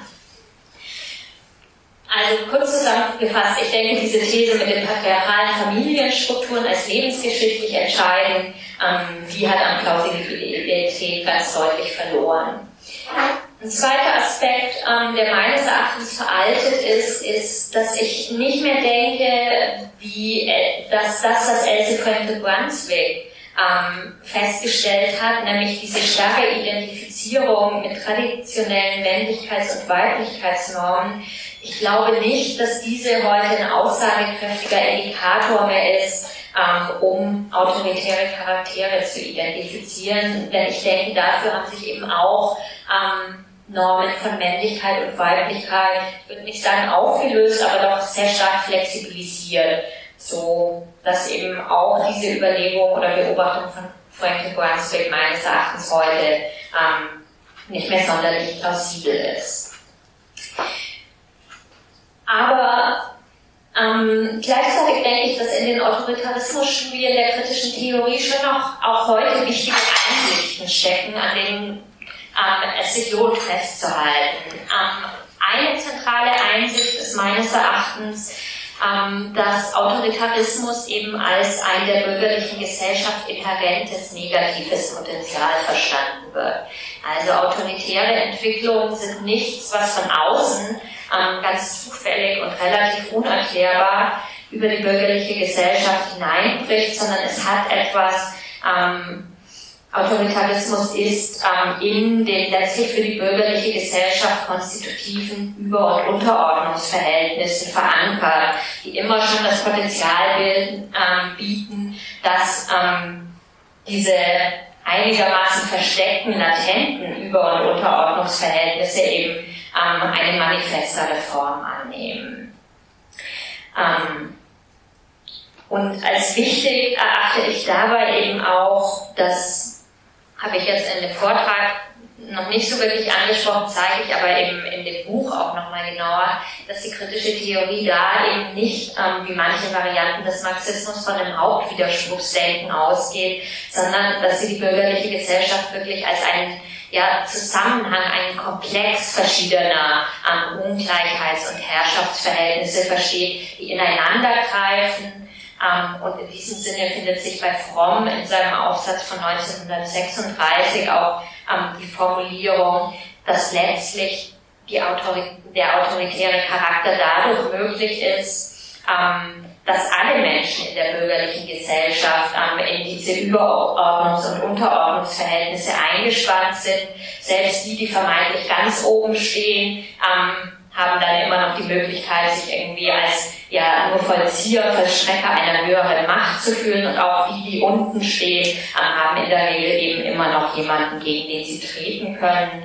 Speaker 1: Also kurz zusammengefasst, ich denke, diese These mit den patriarchalen Familienstrukturen als lebensgeschichtlich entscheidend, die hat an Plausibilität ganz deutlich verloren. Ein zweiter Aspekt, der meines Erachtens veraltet ist, dass ich nicht mehr denke, dass das, was Else Franka Brunswick festgestellt hat, nämlich diese starre Identifizierung mit traditionellen Männlichkeits- und Weiblichkeitsnormen. Ich glaube nicht, dass diese heute ein aussagekräftiger Indikator mehr ist, um autoritäre Charaktere zu identifizieren, denn ich denke, dafür haben sich eben auch Normen von Männlichkeit und Weiblichkeit, ich würde nicht sagen aufgelöst, aber doch sehr stark flexibilisiert, so dass eben auch diese Überlegung oder Beobachtung von Franklin Brunswick meines Erachtens heute nicht mehr sonderlich plausibel ist. Aber gleichzeitig denke ich, dass in den Autoritarismusstudien der kritischen Theorie schon noch auch heute wichtige Einsichten stecken, an denen es sich lohnt festzuhalten. Eine zentrale Einsicht ist meines Erachtens, dass Autoritarismus eben als ein der bürgerlichen Gesellschaft inhärentes negatives Potenzial verstanden wird. Also autoritäre Entwicklungen sind nichts, was von außen ganz zufällig und relativ unerklärbar über die bürgerliche Gesellschaft hineinbricht, sondern es hat etwas, Autoritarismus ist in den letztlich für die bürgerliche Gesellschaft konstitutiven Über- und Unterordnungsverhältnissen verankert, die immer schon das Potenzial bieten, dass diese einigermaßen versteckten, latenten Über- und Unterordnungsverhältnisse eben eine manifestere Form annehmen. Und als wichtig erachte ich dabei eben auch, das habe ich jetzt in dem Vortrag noch nicht so wirklich angesprochen, zeige ich aber eben in dem Buch auch nochmal genauer, dass die kritische Theorie da eben nicht, wie manche Varianten des Marxismus, von einem Hauptwiderspruchsdenken ausgeht, sondern dass sie die bürgerliche Gesellschaft wirklich als einen Zusammenhang, einen Komplex verschiedener Ungleichheits- und Herrschaftsverhältnisse versteht, die ineinander greifen. Und in diesem Sinne findet sich bei Fromm in seinem Aufsatz von 1936 auch die Formulierung, dass letztlich der autoritäre Charakter dadurch möglich ist, dass alle Menschen in der bürgerlichen Gesellschaft in diese Überordnungs- und Unterordnungsverhältnisse eingespannt sind. Selbst die vermeintlich ganz oben stehen, haben dann immer noch die Möglichkeit, sich irgendwie als nur Vollzieher, Vollstrecker einer höheren Macht zu fühlen, und auch die unten stehen, haben in der Regel eben immer noch jemanden, gegen den sie treten können.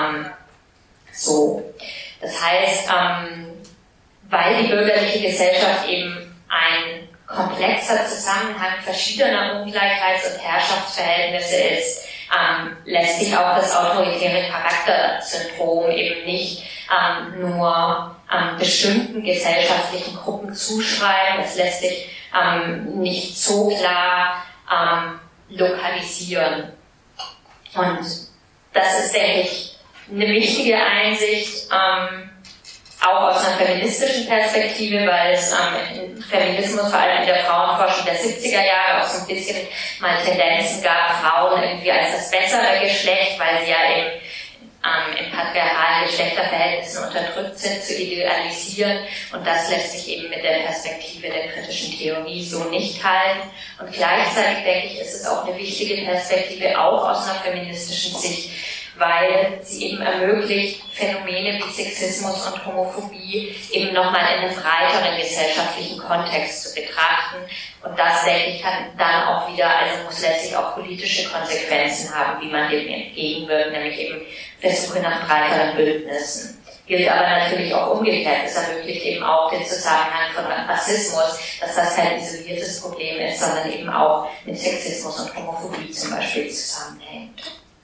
Speaker 1: Das heißt, weil die bürgerliche Gesellschaft eben ein komplexer Zusammenhang verschiedener Ungleichheits- und Herrschaftsverhältnisse ist, lässt sich auch das autoritäre Charaktersyndrom eben nicht nur bestimmten gesellschaftlichen Gruppen zuschreiben. Es lässt sich nicht so klar lokalisieren. Und das ist, denke ich, eine wichtige Einsicht, auch aus einer feministischen Perspektive, weil es im Feminismus, vor allem in der Frauenforschung der 70er Jahre, auch so ein bisschen mal Tendenzen gab, Frauen irgendwie als das bessere Geschlecht, weil sie ja eben in patriarchalen Geschlechterverhältnissen unterdrückt sind, zu idealisieren, und das lässt sich eben mit der Perspektive der kritischen Theorie so nicht halten. Und gleichzeitig, denke ich, ist es auch eine wichtige Perspektive, auch aus einer feministischen Sicht, weil sie eben ermöglicht, Phänomene wie Sexismus und Homophobie eben nochmal in einem breiteren gesellschaftlichen Kontext zu betrachten. Und das, denke ich, kann dann auch wieder, also muss letztlich auch politische Konsequenzen haben, wie man dem entgegenwirkt, nämlich eben Versuche nach breiteren Bündnissen. Gilt aber natürlich auch umgekehrt. Es ermöglicht eben auch den Zusammenhang von Rassismus, dass das kein isoliertes Problem ist, sondern eben auch mit Sexismus und Homophobie zum Beispiel zusammenhängt.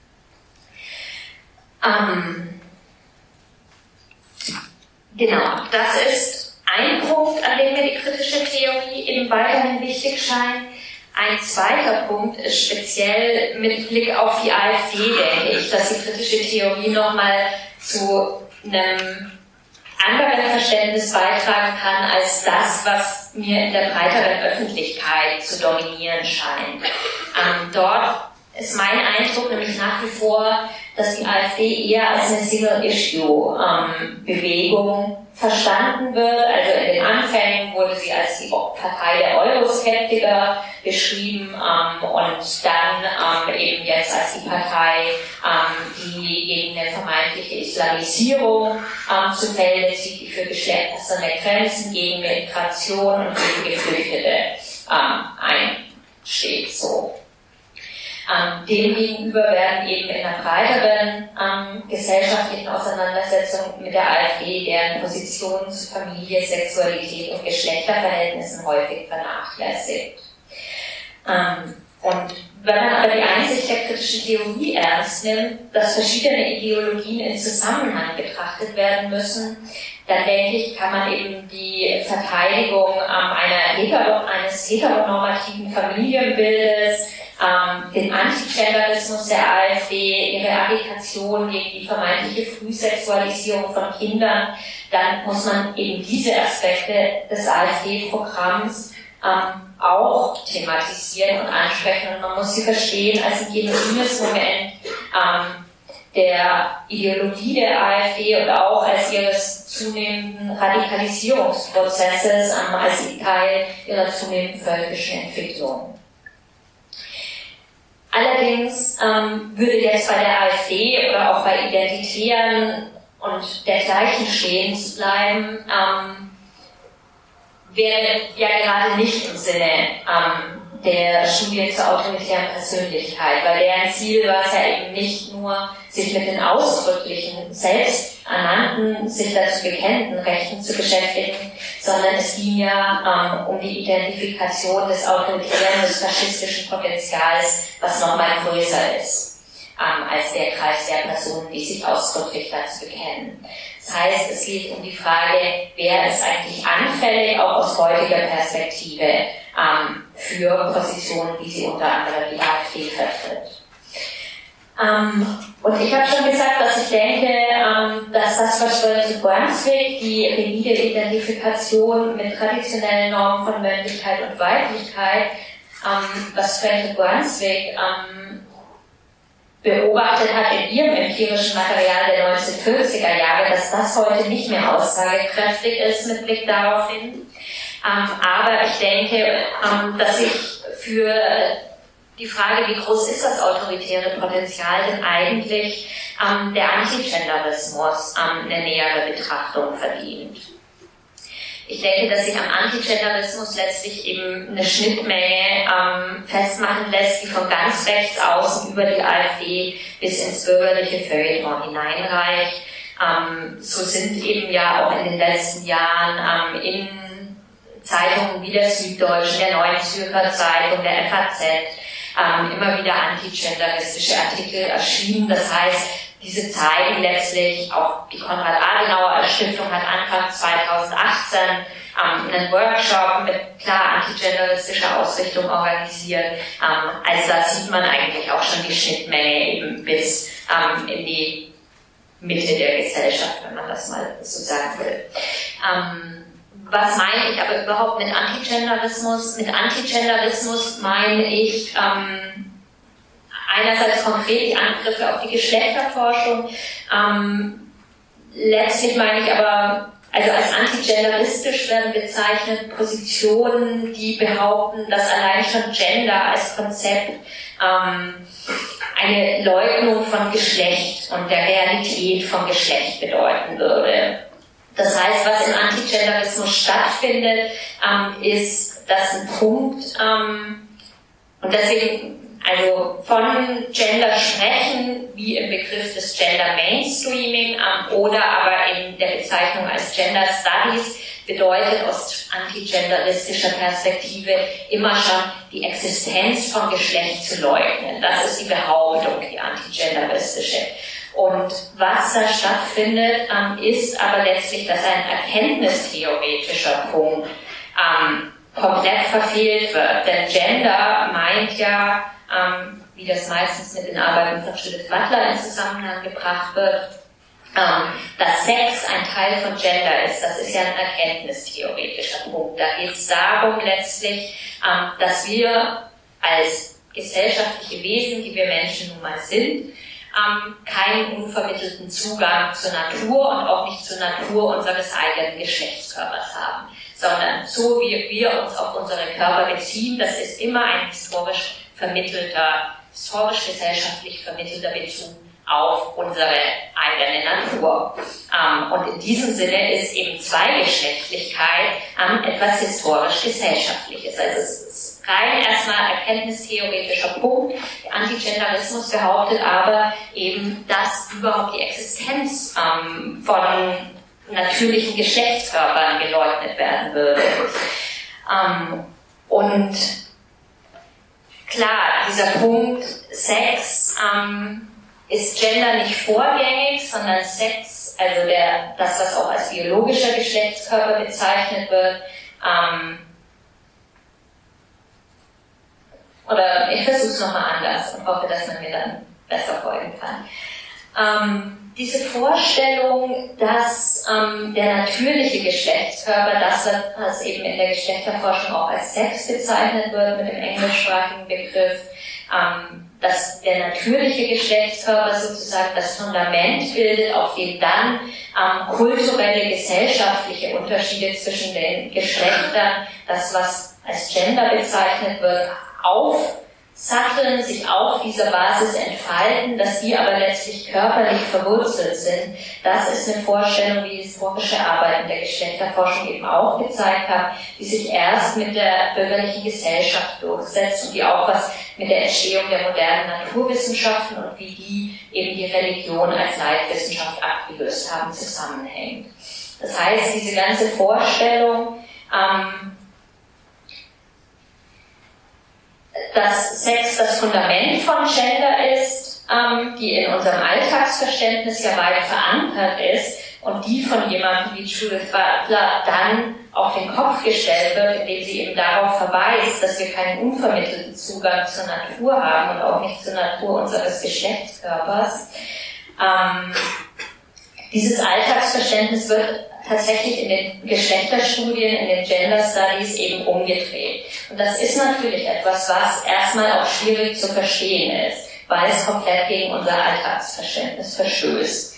Speaker 1: Genau, das ist ein Punkt, an dem mir die kritische Theorie eben weiterhin wichtig scheint. Ein zweiter Punkt ist speziell mit Blick auf die AfD, denke ich, dass die kritische Theorie nochmal zu einem anderen Verständnis beitragen kann, als das, was mir in der breiteren Öffentlichkeit zu dominieren scheint. Dort ist mein Eindruck nämlich nach wie vor, dass die AfD eher als eine Single-Issue-Bewegung verstanden wird. Also in den Anfängen wurde sie als die Partei der Euroskeptiker beschrieben und dann eben jetzt als die Partei, die gegen eine vermeintliche Islamisierung zu Felde zieht, die für geschlechterne Grenzen, gegen Migration und gegen Geflüchtete einsteht. So. Demgegenüber werden eben in einer breiteren gesellschaftlichen Auseinandersetzung mit der AfD deren Positionen zu Familie, Sexualität und Geschlechterverhältnissen häufig vernachlässigt. Und wenn man aber die Einsicht der kritischen Theorie ernst nimmt, dass verschiedene Ideologien in Zusammenhang betrachtet werden müssen, dann denke ich, kann man eben die Verteidigung eines heteronormativen Familienbildes, den Antigenderismus der AfD, ihre Agitation gegen die vermeintliche Frühsexualisierung von Kindern, dann muss man eben diese Aspekte des AfD-Programms auch thematisieren und ansprechen. Und man muss sie verstehen als ein genuines Moment der Ideologie der AfD und auch als ihres zunehmenden Radikalisierungsprozesses, als Teil ihrer zunehmenden völkischen Entwicklung. Allerdings würde jetzt bei der AfD oder auch bei Identitären und dergleichen stehen zu bleiben, wäre ja gerade nicht im Sinne der Studie zur autoritären Persönlichkeit, weil deren Ziel war es ja eben nicht nur, sich mit den ausdrücklichen, selbsternannten, sich dazu bekennenden Rechten zu beschäftigen, sondern es ging ja um die Identifikation des autoritären, des faschistischen Potenzials, was nochmal größer ist als der Kreis der Personen, die sich ausdrücklich dazu bekennen. Das heißt, es geht um die Frage, wer ist eigentlich anfällig, auch aus heutiger Perspektive, für Positionen, wie sie unter anderem die AfD vertritt. Und ich habe schon gesagt, dass ich denke, dass das, was Stolte Brunswick, die rigide Identifikation mit traditionellen Normen von Männlichkeit und Weiblichkeit, was Stolte Brunswick beobachtet hat in ihrem empirischen Material der 1940er Jahre, dass das heute nicht mehr aussagekräftig ist mit Blick darauf hin. Aber ich denke, dass ich für die Frage, wie groß ist das autoritäre Potenzial denn eigentlich, der Antigenderismus eine nähere Betrachtung verdient. Ich denke, dass sich am Antigenderismus letztlich eben eine Schnittmenge festmachen lässt, die von ganz rechts außen über die AfD bis ins bürgerliche Feuilleton hineinreicht. So sind eben ja auch in den letzten Jahren in Zeitungen wie der Süddeutschen, der Neuen Zürcher Zeitung, der FAZ immer wieder antigenderistische Artikel erschienen. Das heißt, diese zeigen letztlich, auch die Konrad-Adenauer-Stiftung hat Anfang 2018 einen Workshop mit klar antigenderistischer Ausrichtung organisiert. Also da sieht man eigentlich auch schon die Schnittmenge eben bis in die Mitte der Gesellschaft, wenn man das mal so sagen will. Was meine ich aber überhaupt mit Antigenderismus? Mit Antigenderismus meine ich einerseits konkret die Angriffe auf die Geschlechterforschung. Letztlich meine ich aber, also als antigenderistisch werden bezeichnet Positionen, die behaupten, dass allein schon Gender als Konzept eine Leugnung von Geschlecht und der Realität von Geschlecht bedeuten würde. Das heißt, was im Antigenderismus stattfindet, ist, dass ein Punkt, und deswegen, also von Gender sprechen, wie im Begriff des Gender Mainstreaming oder aber in der Bezeichnung als Gender Studies, bedeutet aus antigenderistischer Perspektive immer schon die Existenz von Geschlecht zu leugnen. Das ist die Behauptung, die antigenderistische. Und was da stattfindet, ist aber letztlich, dass ein erkenntnistheoretischer Punkt komplett verfehlt wird. Denn Gender meint ja, wie das meistens mit den Arbeiten von Judith Butler in Zusammenhang gebracht wird, dass Sex ein Teil von Gender ist. Das ist ja ein erkenntnistheoretischer Punkt. Da geht es darum letztlich, dass wir als gesellschaftliche Wesen, die wir Menschen nun mal sind, keinen unvermittelten Zugang zur Natur und auch nicht zur Natur unseres eigenen Geschlechtskörpers haben, sondern so wie wir uns auf unsere Körper beziehen, das ist immer ein historisch-gesellschaftlich vermittelter Bezug auf unsere eigene Natur. Und in diesem Sinne ist eben Zweigeschlechtlichkeit etwas historisch-gesellschaftliches. Also es ist rein erstmal erkenntnistheoretischer Punkt. Der Antigenderismus behauptet aber eben, dass überhaupt die Existenz von natürlichen Geschlechtskörpern geleugnet werden würde. Und klar, dieser Punkt Sex ist Gender nicht vorgängig, sondern Sex, also das, was auch als biologischer Geschlechtskörper bezeichnet wird, oder ich versuche es nochmal anders und hoffe, dass man mir dann besser folgen kann. Diese Vorstellung, dass der natürliche Geschlechtskörper, das, was eben in der Geschlechterforschung auch als Sex bezeichnet wird, mit dem englischsprachigen Begriff, dass der natürliche Geschlechtskörper sozusagen das Fundament bildet, auf dem dann kulturelle, gesellschaftliche Unterschiede zwischen den Geschlechtern, das, was als Gender bezeichnet wird, aufsatteln, sich auf dieser Basis entfalten, dass die aber letztlich körperlich verwurzelt sind. Das ist eine Vorstellung, wie historische Arbeiten der Geschlechterforschung eben auch gezeigt haben, die sich erst mit der bürgerlichen Gesellschaft durchsetzt und die auch was mit der Entstehung der modernen Naturwissenschaften und wie die eben die Religion als Leitwissenschaft abgelöst haben, zusammenhängt. Das heißt, diese ganze Vorstellung, dass Sex das Fundament von Gender ist, die in unserem Alltagsverständnis ja weit verankert ist und die von jemandem wie Judith Butler dann auf den Kopf gestellt wird, indem sie eben darauf verweist, dass wir keinen unvermittelten Zugang zur Natur haben und auch nicht zur Natur unseres Geschlechtskörpers. Dieses Alltagsverständnis wird tatsächlich in den Geschlechterstudien, in den Gender Studies eben umgedreht. Und das ist natürlich etwas, was erstmal auch schwierig zu verstehen ist, weil es komplett gegen unser Alltagsverständnis verstößt.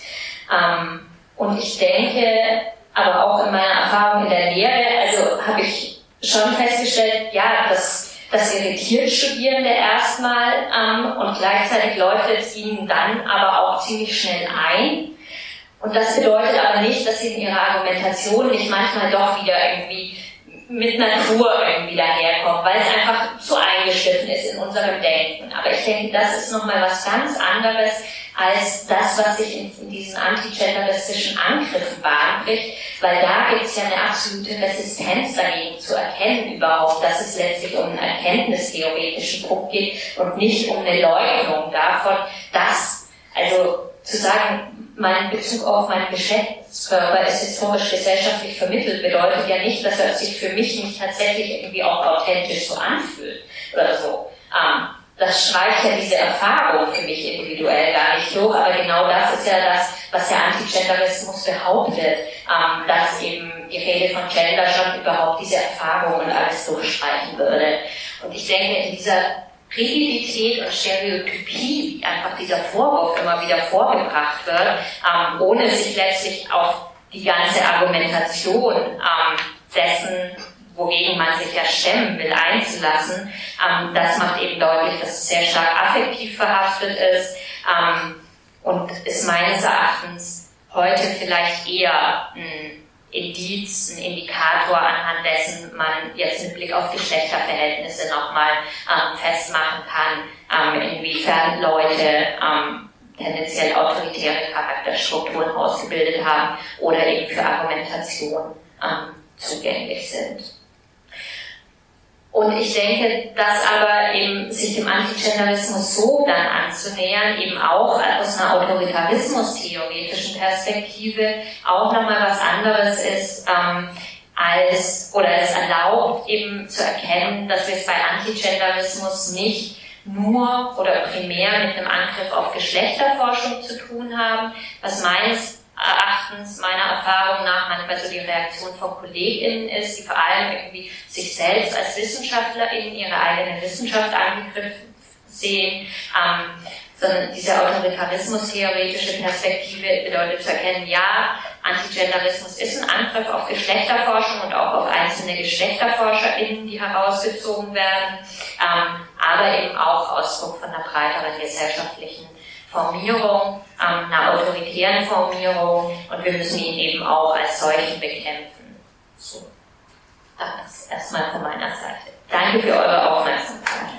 Speaker 1: Und ich denke, aber auch in meiner Erfahrung in der Lehre, also habe ich schon festgestellt, ja, das irritiert Studierende erstmal und gleichzeitig leuchtet es ihnen dann aber auch ziemlich schnell ein. Und das bedeutet aber nicht, dass sie in ihrer Argumentation nicht manchmal doch wieder irgendwie mit Natur irgendwie daherkommen, weil es einfach zu eingeschliffen ist in unserem Denken. Aber ich denke, das ist nochmal was ganz anderes als das, was sich in diesen antigenderistischen Angriffen Bahn bricht, weil da gibt es ja eine absolute Resistenz dagegen zu erkennen überhaupt, dass es letztlich um einen erkenntnistheoretischen Punkt geht und nicht um eine Leugnung davon, dass, also zu sagen, mein Bezug auf meinen Geschlechtskörper ist historisch gesellschaftlich vermittelt, bedeutet ja nicht, dass er sich für mich nicht tatsächlich irgendwie auch authentisch so anfühlt oder so. Das streicht ja diese Erfahrung für mich individuell gar nicht durch, aber genau das ist ja das, was der Antigenderismus behauptet, dass eben die Rede von Gender schon überhaupt diese Erfahrung und alles durchstreichen würde. Und ich denke, in dieser Rigidität und Stereotypie, wie einfach dieser Vorwurf immer wieder vorgebracht wird, ohne sich letztlich auf die ganze Argumentation dessen, wogegen man sich ja stemmen will, einzulassen, das macht eben deutlich, dass es sehr stark affektiv verhaftet ist und ist meines Erachtens heute vielleicht eher ein Indiz, ein Indikator, anhand dessen man jetzt mit Blick auf Geschlechterverhältnisse nochmal festmachen kann, inwiefern Leute tendenziell autoritäre Charakterstrukturen ausgebildet haben oder eben für Argumentation zugänglich sind. Und ich denke, dass aber eben sich dem Antigenderismus so dann anzunähern, eben auch aus einer autoritarismus-theoretischen Perspektive auch nochmal was anderes ist, es erlaubt eben zu erkennen, dass wir es bei Antigenderismus nicht nur oder primär mit einem Angriff auf Geschlechterforschung zu tun haben, was meines Erachtens, meiner Erfahrung nach, manchmal so die Reaktion von KollegInnen ist, die vor allem irgendwie sich selbst als WissenschaftlerInnen ihre eigene Wissenschaft angegriffen sehen, sondern diese autoritarismus-theoretische Perspektive bedeutet zu erkennen, ja, Antigenderismus ist ein Angriff auf Geschlechterforschung und auch auf einzelne GeschlechterforscherInnen, die herausgezogen werden, aber eben auch Ausdruck von einer breiteren gesellschaftlichen Formierung, einer autoritären Formierung, und wir müssen ihn eben auch als solchen bekämpfen. So, das erstmal von meiner Seite. Danke für eure Aufmerksamkeit.